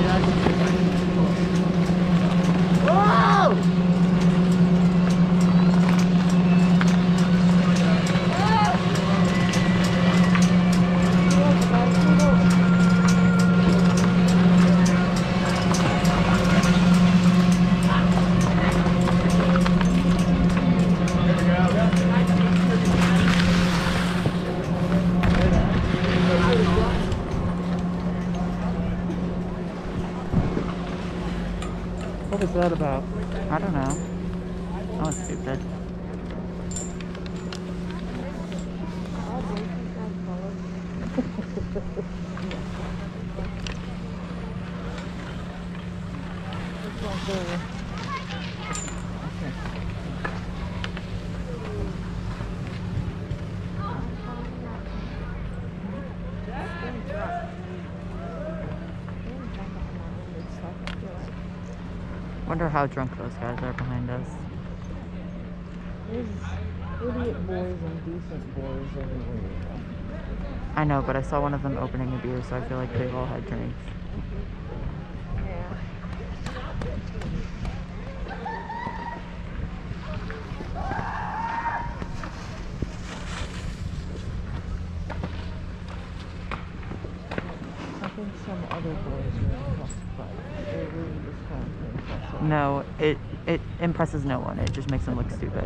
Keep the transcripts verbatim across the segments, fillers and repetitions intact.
What was that about? I don't know. That was stupid. Wonder how drunk those guys are behind us. There's idiot boys and decent boys everywhere. I know, but I saw one of them opening a beer, so I feel like they've all had drinks. Yeah. I think some other boys are impressed by it. They're really just trying to impress us. No, it it impresses no one. It just makes them look stupid.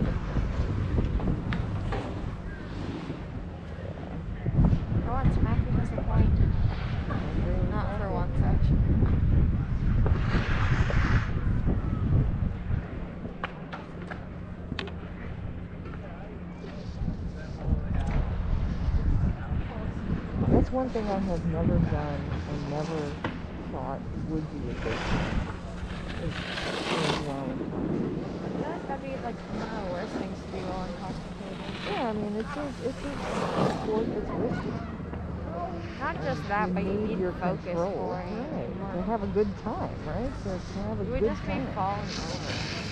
For once, Matthew has a point. Not for once, actually. That's one thing I have never done and never thought would be a good thing. Is going well intoxicated. I feel like that'd be like one of the worst things to be while intoxicated. Yeah, I mean, it's a, it's a sport that's risky. Not just that, but you need your focus control. for it. Right. More. To have a good time, right? To, to have a You would good just be time. falling over.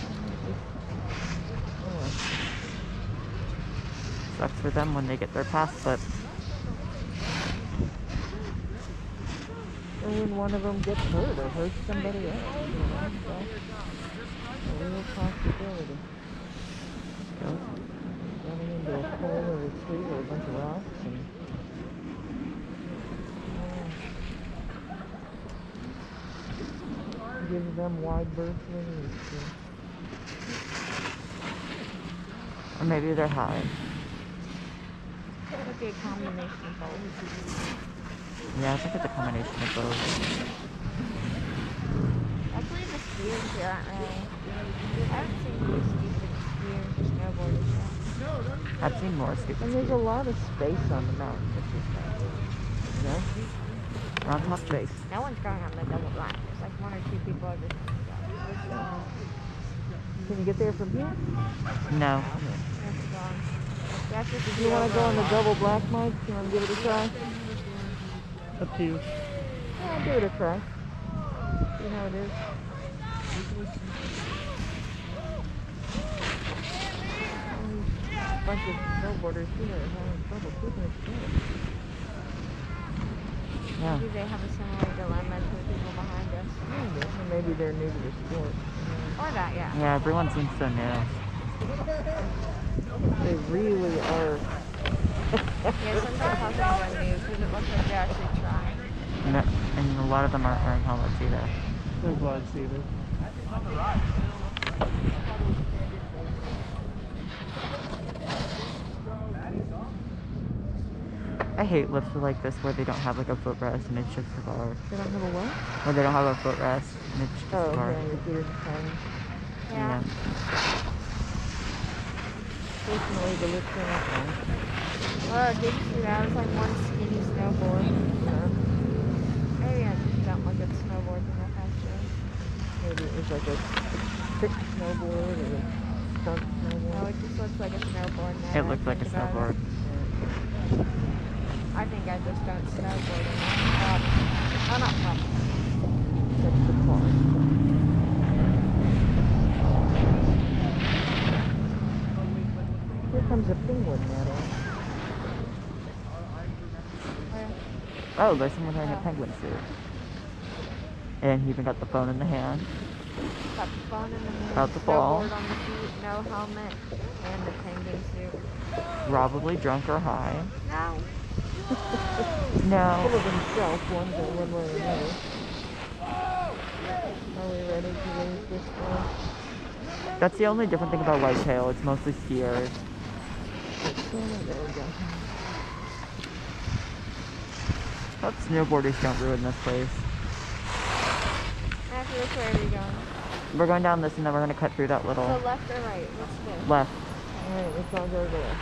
Yeah. Sucks for them when they get their pass slipped. Or when one of them gets hurt or hurts somebody else, you know, so a real possibility. Yep. Running into a pole or a tree or a bunch of rocks and uh, gives them wide berth release. Or maybe they're high. It would be a combination of both. Yeah, I think it's a combination of both. Actually, the skiers here aren't really. I haven't seen any stupid skiers or snowboarders yet. I've seen more stupid And there's a skiers. lot of space on the mountain, which is nice. You know? We're on top base. No one's going on the double black. There's like one or two people over there. Can you get there from here? No. That's just Do you want to go on the double black, Mike? You want to give it a try? Up to you. Yeah, give it a try. See how it is. A bunch of snowboarders here are having trouble keeping it straight. Yeah. Maybe they have a similar dilemma to the people behind us. Maybe, or maybe they're new to the sport. Or that, yeah. Yeah, everyone seems so new. They really are. Yeah, sometimes I'll think about new because it looks like they're actually trying. And, that- and a lot of them aren't wearing helmets either. No gloves either. I hate lifts like this where they don't have like a footrest and it's just the bar. They don't have a what? Where they don't have a footrest and it's just Oh, the bar. okay. Your gears are tiny. Yeah. Fortunately, the lifts are not long. Oh, did you see that? It was like one skinny snowboard. Uh, Maybe I just don't look at snowboards enough, actually. maybe it was like a thick snowboard or a stunt No, snowboard. it just looks like a snowboard now. It looked like a Think about snowboard. it. I think I just don't snowboard enough. Probably. Oh, not probably. That's the car. Here comes a penguin, Natalie. Where? Oh, there's someone wearing a penguin suit. And he even got the phone in the hand. Got the phone in the hand. About to fall. Snowboard on the feet, no helmet, and the penguin suit. Probably drunk or high. No. Full No. of himself, one, one way or another. Are we ready to raise this one? That's the only different thing about whitetail. It's mostly steers. There we go. Hope snowboarders don't ruin this place. Actually, which way are we going? We're going down this and then we're going to cut through that little So left or right? What's this? left. Alright, let's all go there.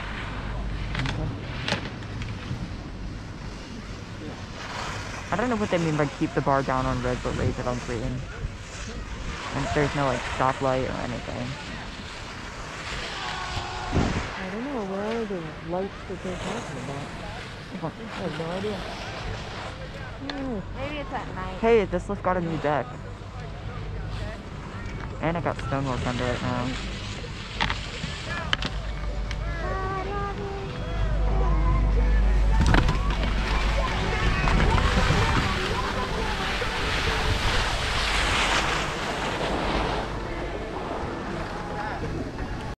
I don't know what they mean by keep the bar down on red but raise it on green. And there's no like stoplight or anything. I don't know, where are the lights that they're talking about? I have no idea. Hmm. Maybe it's at night. Hey, this lift got a new deck. And it got stonework under it now.